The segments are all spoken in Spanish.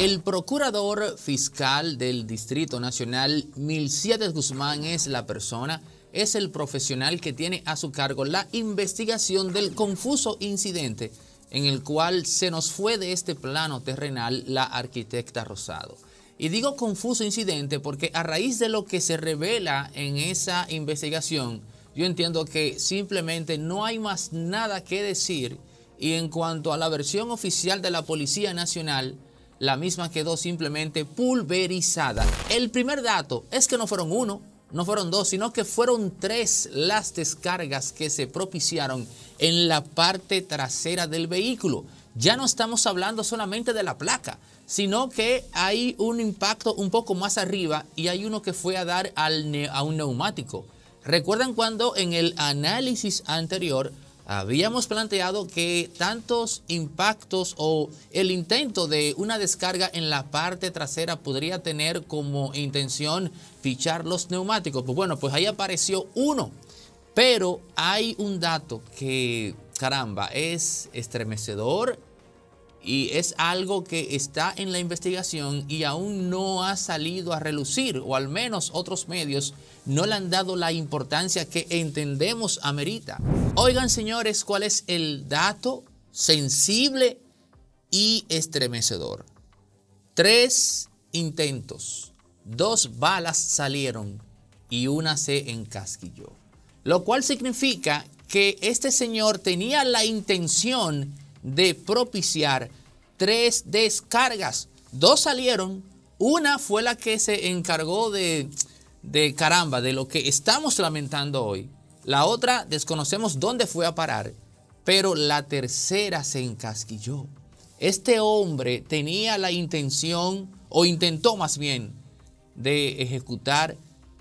El procurador fiscal del Distrito Nacional, Milcíades Guzmán, es el profesional que tiene a su cargo la investigación del confuso incidente en el cual se nos fue de este plano terrenal la arquitecta Rosado. Y digo confuso incidente porque a raíz de lo que se revela en esa investigación, yo entiendo que simplemente no hay más nada que decir, y en cuanto a la versión oficial de la Policía Nacional, la misma quedó simplemente pulverizada. El primer dato es que no fueron uno, no fueron dos, sino que fueron tres las descargas que se propiciaron en la parte trasera del vehículo. Ya no estamos hablando solamente de la placa, sino que hay un impacto un poco más arriba y hay uno que fue a dar a un neumático. ¿Recuerdan cuando en el análisis anterior habíamos planteado que tantos impactos o el intento de una descarga en la parte trasera podría tener como intención fichar los neumáticos? Pues bueno, pues ahí apareció uno. Pero hay un dato que, caramba, es estremecedor y es algo que está en la investigación y aún no ha salido a relucir, o al menos otros medios no le han dado la importancia que entendemos amerita. Oigan, señores, ¿cuál es el dato sensible y estremecedor? 3 intentos, 2 balas salieron y una se encasquilló. Lo cual significa que este señor tenía la intención de propiciar 3 descargas. 2 salieron, una fue la que se encargó de lo que estamos lamentando hoy. La otra desconocemos dónde fue a parar, pero la tercera se encasquilló. Este hombre tenía la intención, o intentó más bien, de ejecutar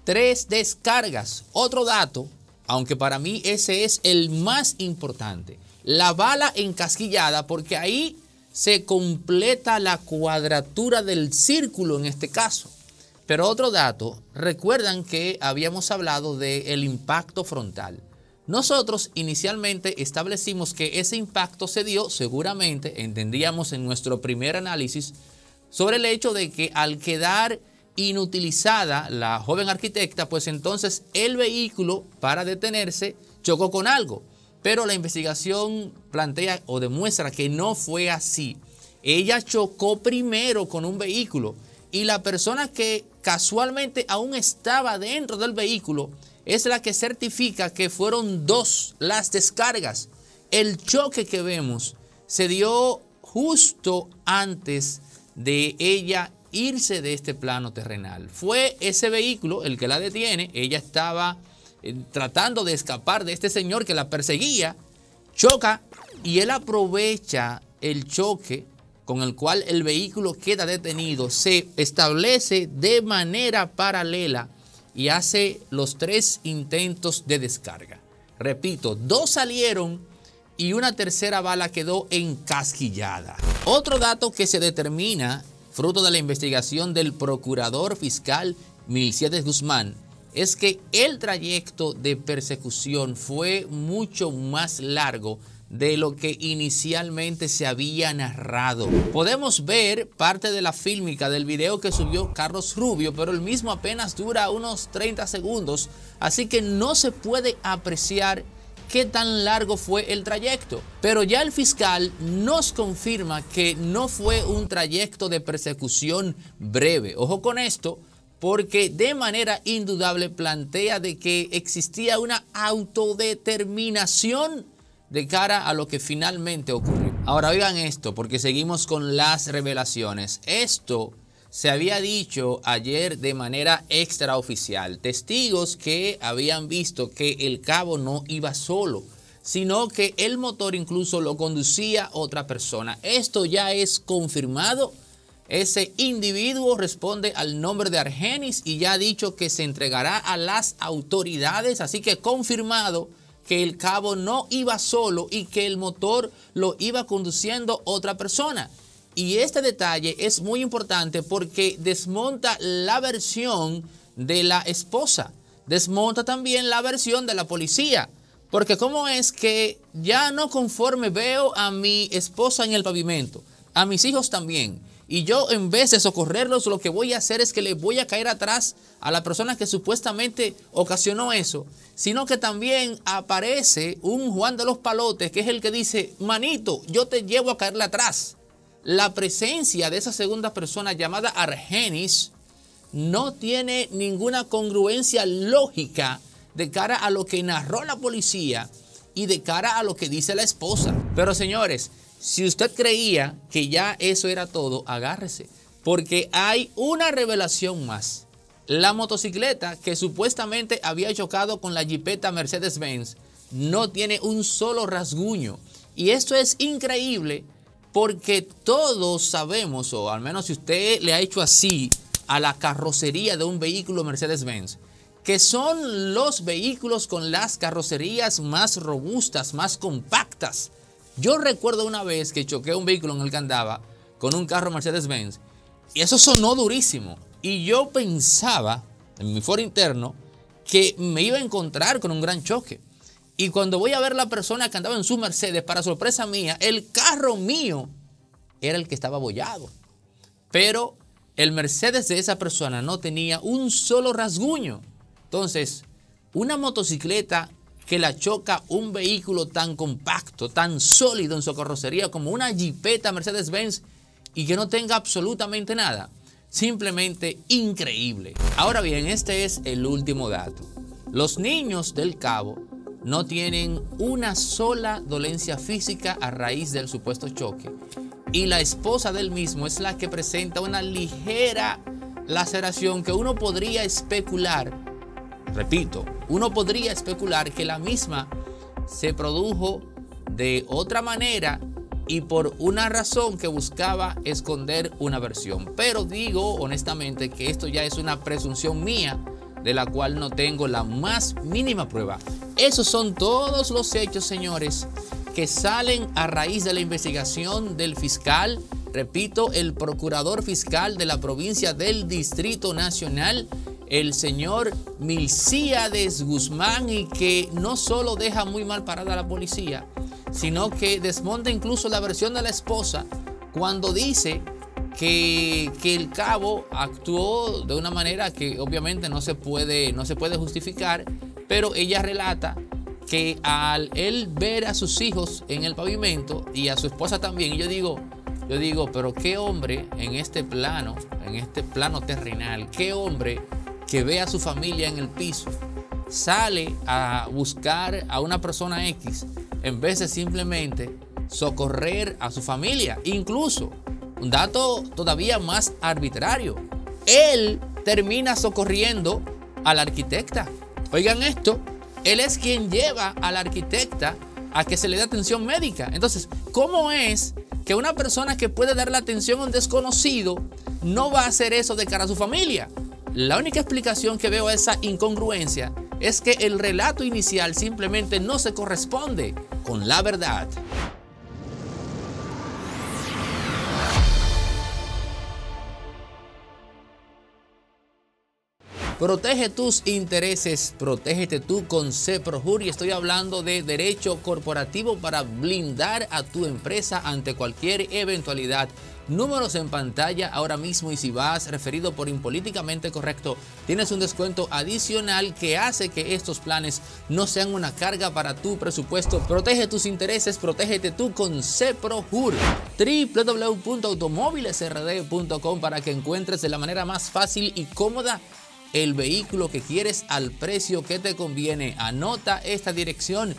3 descargas. Otro dato, aunque para mí ese es el más importante, la bala encasquillada, porque ahí se completa la cuadratura del círculo en este caso. Pero otro dato, recuerdan que habíamos hablado del impacto frontal. Nosotros inicialmente establecimos que ese impacto se dio, seguramente, entendíamos en nuestro primer análisis, sobre el hecho de que al quedar inutilizada la joven arquitecta, pues entonces el vehículo, para detenerse, chocó con algo. Pero la investigación plantea o demuestra que no fue así. Ella chocó primero con un vehículo y la persona que casualmente aún estaba dentro del vehículo es la que certifica que fueron 2 las descargas. El choque que vemos se dio justo antes de ella irse de este plano terrenal. Fue ese vehículo el que la detiene. Ella estaba tratando de escapar de este señor que la perseguía, choca y él aprovecha el choque con el cual el vehículo queda detenido, se establece de manera paralela y hace los 3 intentos de descarga. Repito, 2 salieron y una tercera bala quedó encasquillada. Otro dato que se determina, fruto de la investigación del procurador fiscal Milcíades Guzmán, es que el trayecto de persecución fue mucho más largo de lo que inicialmente se había narrado. Podemos ver parte de la fílmica del video que subió Carlos Rubio, pero el mismo apenas dura unos 30 segundos, así que no se puede apreciar qué tan largo fue el trayecto. Pero ya el fiscal nos confirma que no fue un trayecto de persecución breve. Ojo con esto, porque de manera indudable plantea de que existía una autodeterminación de cara a lo que finalmente ocurrió. Ahora oigan esto, porque seguimos con las revelaciones. Esto se había dicho ayer de manera extraoficial. Testigos que habían visto que el cabo no iba solo, sino que el motor incluso lo conducía otra persona. Esto ya es confirmado. Ese individuo responde al nombre de Argenis y ya ha dicho que se entregará a las autoridades, así que confirmado que el cabo no iba solo y que el motor lo iba conduciendo otra persona. Y este detalle es muy importante porque desmonta la versión de la esposa, desmonta también la versión de la policía, porque cómo es que ya no conforme veo a mi esposa en el pavimento, a mis hijos también, Y yo, en vez de socorrerlos, lo que voy a hacer es que le voy a caer atrás a la persona que supuestamente ocasionó eso, sino que también aparece un Juan de los Palotes, que es el que dice, manito, yo te llevo a caerle atrás. La presencia de esa segunda persona llamada Argenis no tiene ninguna congruencia lógica de cara a lo que narró la policía y de cara a lo que dice la esposa. Pero señores, si usted creía que ya eso era todo, agárrese, porque hay una revelación más. La motocicleta que supuestamente había chocado con la jipeta Mercedes-Benz no tiene un solo rasguño. Y esto es increíble porque todos sabemos, o al menos si usted le ha hecho así a la carrocería de un vehículo Mercedes-Benz, que son los vehículos con las carrocerías más robustas, más compactas. Yo recuerdo una vez que choqué un vehículo en el que andaba con un carro Mercedes-Benz y eso sonó durísimo. Y yo pensaba en mi foro interno que me iba a encontrar con un gran choque. Y cuando voy a ver la persona que andaba en su Mercedes, para sorpresa mía, el carro mío era el que estaba abollado. Pero el Mercedes de esa persona no tenía un solo rasguño. Entonces, una motocicleta que la choca un vehículo tan compacto, tan sólido en su carrocería como una jipeta Mercedes-Benz y que no tenga absolutamente nada. Simplemente increíble. Ahora bien, este es el último dato. Los niños del Cabo no tienen una sola dolencia física a raíz del supuesto choque. Y la esposa del mismo es la que presenta una ligera laceración que uno podría especular. Repito, uno podría especular que la misma se produjo de otra manera y por una razón que buscaba esconder una versión. Pero digo honestamente que esto ya es una presunción mía de la cual no tengo la más mínima prueba. Esos son todos los hechos, señores, que salen a raíz de la investigación del fiscal, repito, el procurador fiscal de la provincia del Distrito Nacional, el señor Milcíades Guzmán, y que no solo deja muy mal parada a la policía, sino que desmonta incluso la versión de la esposa cuando dice que el cabo actuó de una manera que obviamente no se puede justificar, pero ella relata que al él ver a sus hijos en el pavimento y a su esposa también, y yo digo, pero qué hombre en este plano terrenal, qué hombre que ve a su familia en el piso, sale a buscar a una persona X en vez de simplemente socorrer a su familia. Incluso, un dato todavía más arbitrario, él termina socorriendo a la arquitecta. Oigan esto, él es quien lleva a la arquitecta a que se le dé atención médica. Entonces, ¿cómo es que una persona que puede dar la atención a un desconocido no va a hacer eso de cara a su familia? La única explicación que veo a esa incongruencia es que el relato inicial simplemente no se corresponde con la verdad. Protege tus intereses, protégete tú con CEPROJUR, y estoy hablando de derecho corporativo para blindar a tu empresa ante cualquier eventualidad. Números en pantalla ahora mismo, y si vas referido por Impolíticamente Correcto, tienes un descuento adicional que hace que estos planes no sean una carga para tu presupuesto. Protege tus intereses, protégete tú con CEPROJUR. www.automóvilesrd.com para que encuentres de la manera más fácil y cómoda el vehículo que quieres al precio que te conviene. Anota esta dirección: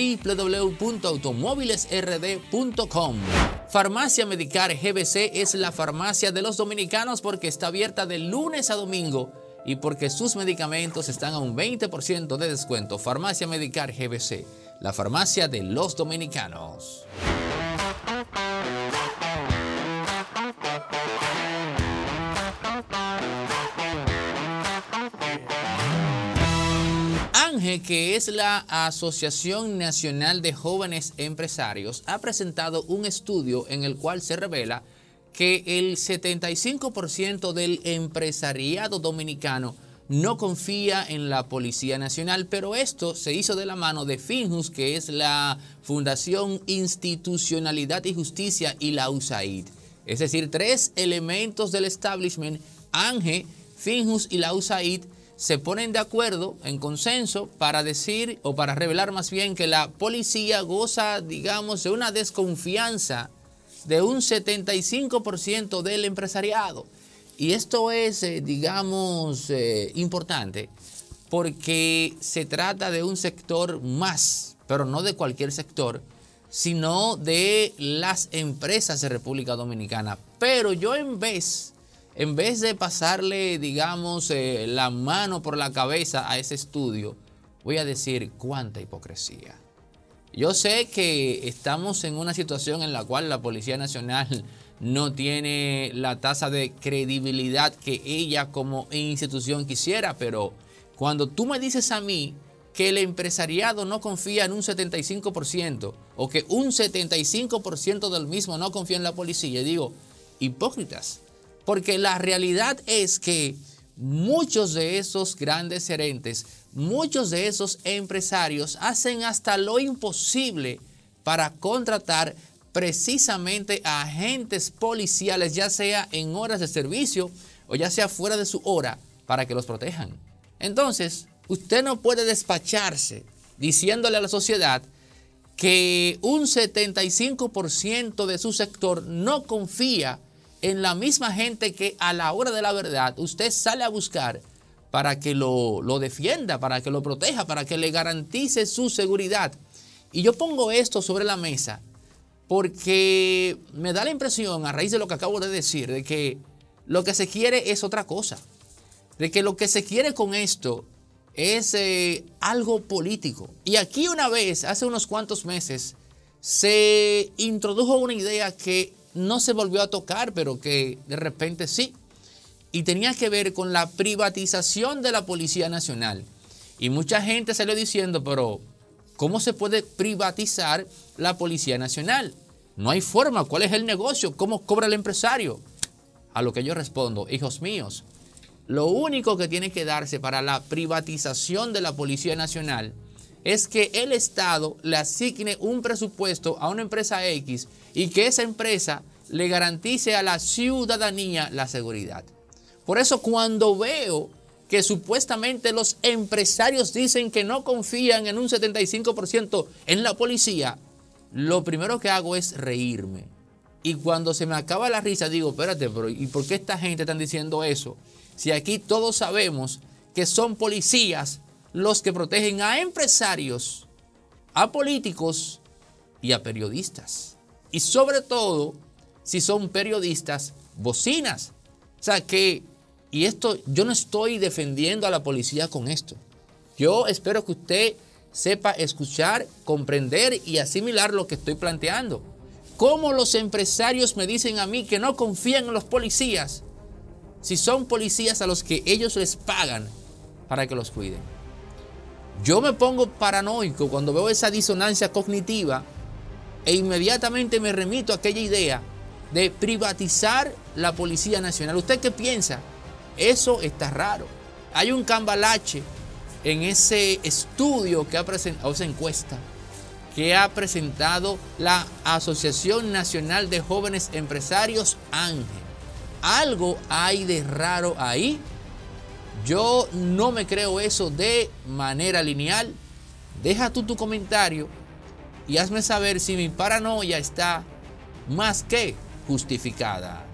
www.automóvilesrd.com. Farmacia Medicar GBC es la farmacia de los dominicanos porque está abierta de lunes a domingo y porque sus medicamentos están a un 20% de descuento. Farmacia Medicar GBC, la farmacia de los dominicanos. ANGE, que es la Asociación Nacional de Jóvenes Empresarios, ha presentado un estudio en el cual se revela que el 75% del empresariado dominicano no confía en la Policía Nacional, pero esto se hizo de la mano de FINJUS, que es la Fundación Institucionalidad y Justicia, y la USAID. Es decir, 3 elementos del establishment, ANGE, Finjus y la USAID, se ponen de acuerdo en consenso para decir, o para revelar más bien, que la policía goza, digamos, de una desconfianza de un 75% del empresariado. Y esto es, digamos, importante porque se trata de un sector más, pero no de cualquier sector, sino de las empresas de República Dominicana. Pero yo en vez de pasarle, digamos, la mano por la cabeza a ese estudio, voy a decir cuánta hipocresía. Yo sé que estamos en una situación en la cual la Policía Nacional no tiene la tasa de credibilidad que ella como institución quisiera, pero cuando tú me dices a mí que el empresariado no confía en un 75% o que un 75% del mismo no confía en la policía, digo, hipócritas. Porque la realidad es que muchos de esos grandes gerentes, muchos de esos empresarios hacen hasta lo imposible para contratar precisamente a agentes policiales, ya sea en horas de servicio o ya sea fuera de su hora, para que los protejan. Entonces, usted no puede despacharse diciéndole a la sociedad que un 75% de su sector no confía en la misma gente que a la hora de la verdad usted sale a buscar para que lo defienda, para que lo proteja, para que le garantice su seguridad. Y yo pongo esto sobre la mesa porque me da la impresión, a raíz de lo que acabo de decir, de que lo que se quiere es otra cosa. De que lo que se quiere con esto es algo político. Y aquí una vez, hace unos cuantos meses, se introdujo una idea que no se volvió a tocar, pero que de repente sí. Y tenía que ver con la privatización de la Policía Nacional. Y mucha gente salió diciendo, pero ¿cómo se puede privatizar la Policía Nacional? No hay forma. ¿Cuál es el negocio? ¿Cómo cobra el empresario? A lo que yo respondo, hijos míos, lo único que tiene que darse para la privatización de la Policía Nacional es que el Estado le asigne un presupuesto a una empresa X y que esa empresa le garantice a la ciudadanía la seguridad. Por eso cuando veo que supuestamente los empresarios dicen que no confían en un 75% en la policía, lo primero que hago es reírme. Y cuando se me acaba la risa digo, espérate, pero ¿y por qué esta gente están diciendo eso? Si aquí todos sabemos que son policías los que protegen a empresarios, a políticos y a periodistas. Y sobre todo, si son periodistas, bocinas. O sea que, y esto, yo no estoy defendiendo a la policía con esto. Yo espero que usted sepa escuchar, comprender y asimilar lo que estoy planteando. ¿Cómo los empresarios me dicen a mí que no confían en los policías si son policías a los que ellos les pagan para que los cuiden? Yo me pongo paranoico cuando veo esa disonancia cognitiva e inmediatamente me remito a aquella idea de privatizar la Policía Nacional. ¿Usted qué piensa? Eso está raro. Hay un cambalache en ese estudio que ha presentado, esa encuesta que ha presentado la Asociación Nacional de Jóvenes Empresarios, ANGE. Algo hay de raro ahí. Yo no me creo eso de manera lineal. Deja tú tu comentario y hazme saber si mi paranoia está más que justificada.